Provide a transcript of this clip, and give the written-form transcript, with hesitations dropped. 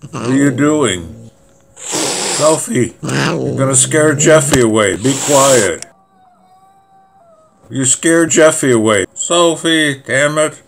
What are you doing? Sophie, you're gonna scare Jeffy away. Be quiet. You scared Jeffy away. Sophie, damn it.